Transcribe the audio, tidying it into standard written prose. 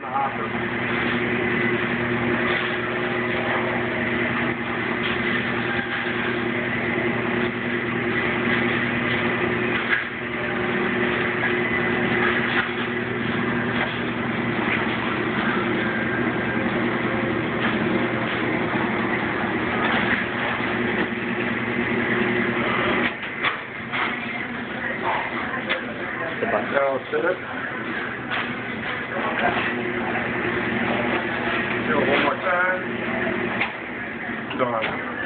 Now sit it. Do it one more time. Done.